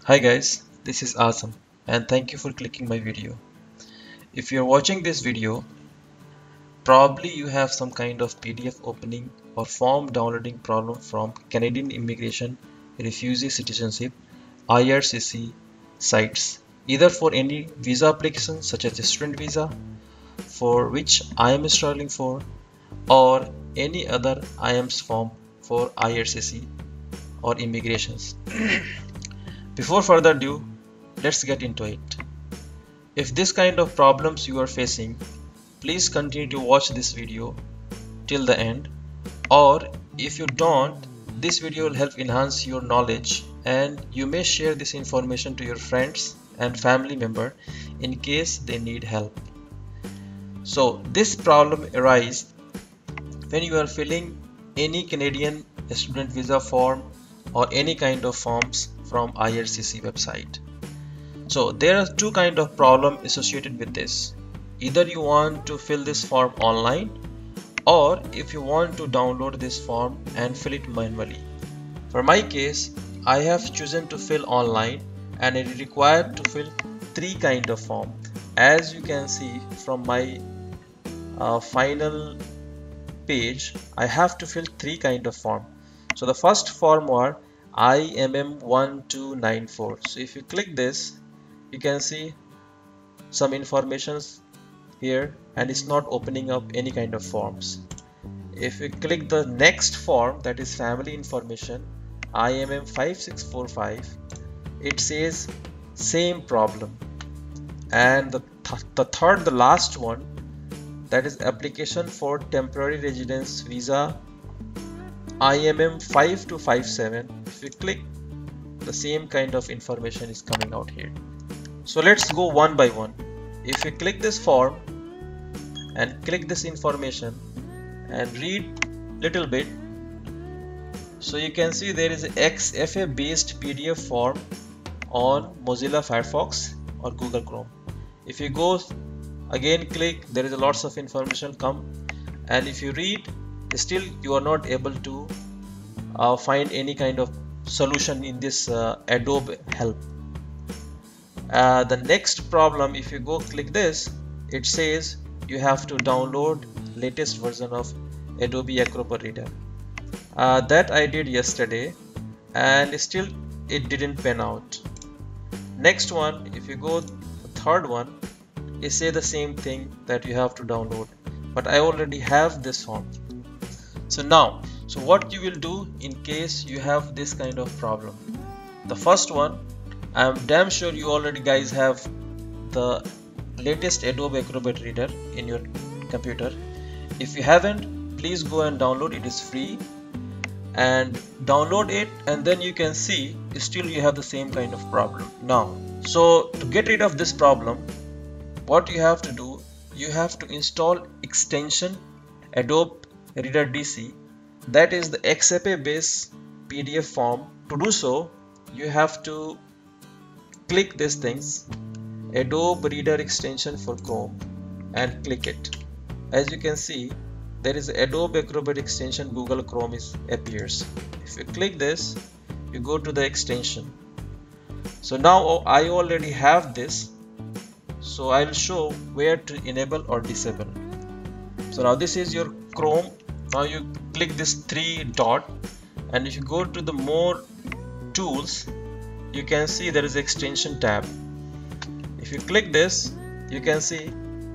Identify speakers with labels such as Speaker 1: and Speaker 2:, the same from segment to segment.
Speaker 1: Hi guys, this is Azam and thank you for clicking my video. If you're watching this video, probably you have some kind of PDF opening or form downloading problem from Canadian Immigration Refugee Citizenship IRCC sites, either for any visa application such as a student visa, for which I am struggling for, or any other IAMS form for IRCC or immigrations. Before further ado, let's get into it. If this kind of problems you are facing, please continue to watch this video till the end, or if you don't, this video will help enhance your knowledge and you may share this information to your friends and family member in case they need help. So this problem arises when you are filling any Canadian student visa form or any kind of forms from IRCC website. So there are two kind of problem associated with this. Either you want to fill this form online, or if you want to download this form and fill it manually. For my case, I have chosen to fill online and it is required to fill three kind of form. As you can see from my final page, I have to fill three kind of form. So the first form are IMM1294. So if you click this, you can see some informations here and it's not opening up any kind of forms. If we click the next form, that is family information, IMM5645, it says same problem. And the last one, that is application for temporary residence visa, IMM5257. If you click, the same kind of information is coming out here. So let's go one by one. If you click this form and click this information and read little bit, so you can see there is a XFA based PDF form on Mozilla Firefox or Google Chrome. If you go again click, there is a lots of information come, and if you read, still you are not able to find any kind of solution in this Adobe help. The next problem, if you go click this, it says you have to download latest version of Adobe Acrobat Reader. That I did yesterday and still it didn't pan out. Next one, if you go the third one, it say the same thing that you have to download, but I already have this form. So what you will do in case you have this kind of problem? The first one, I am damn sure you already guys have the latest Adobe Acrobat Reader in your computer. If you haven't, please go and download it. Is free, and download it, and then you can see still you have the same kind of problem. Now, so to get rid of this problem, what you have to do, you have to install extension Adobe Reader DC, that is the XFA based PDF form. To do so, you have to click these things, Adobe Reader extension for Chrome, and click it. As you can see, there is Adobe Acrobat extension Google Chrome appears. If you click this, you go to the extension. So now I already have this, so I'll show where to enable or disable. So now this is your Chrome. Now you click this three dot, and if you go to the more tools, you can see there is extension tab. If you click this, you can see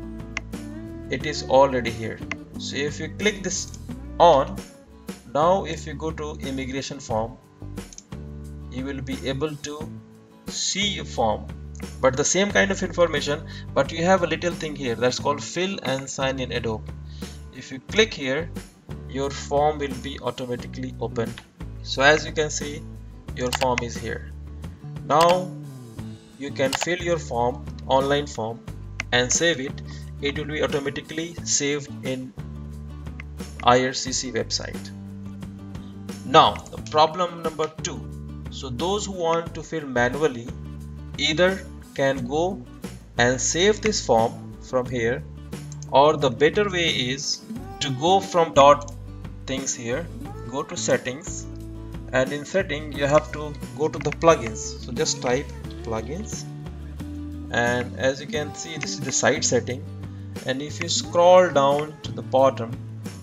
Speaker 1: it is already here. So if you click this on, now if you go to immigration form, you will be able to see a form, but the same kind of information, but you have a little thing here that's called fill and sign in Adobe. If you click here, your form will be automatically opened. So as you can see, your form is here. Now you can fill your form, online form, and save it. It will be automatically saved in IRCC website. Now the problem number 2. So those who want to fill manually either can go and save this form from here, or the better way is to go from dot things here, go to settings and in setting you have to go to the plugins. So just type plugins, and as you can see, this is the site setting, and if you scroll down to the bottom,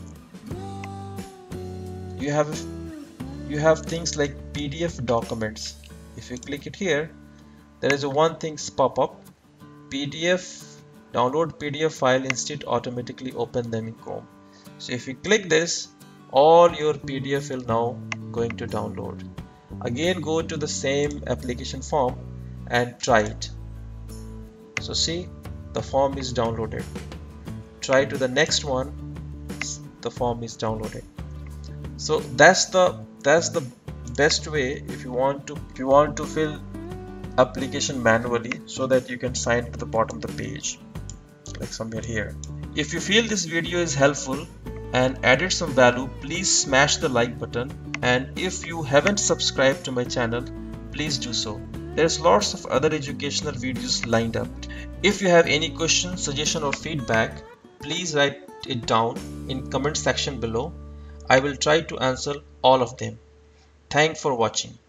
Speaker 1: you have things like PDF documents. If you click it here, there is a one things pop up: PDF, download PDF file instead, automatically open them in Chrome. So if you click this, all your PDF will now going to download. Again, go to the same application form and try it. So see, the form is downloaded. Try to the next one, the form is downloaded. So that's the best way if you want to fill application manually, so that you can sign to the bottom of the page, like somewhere here. If you feel this video is helpful and added some value, please smash the like button, and if you haven't subscribed to my channel, please do so. There's lots of other educational videos lined up. If you have any questions, suggestion or feedback, please write it down in comment section below. I will try to answer all of them. Thanks for watching.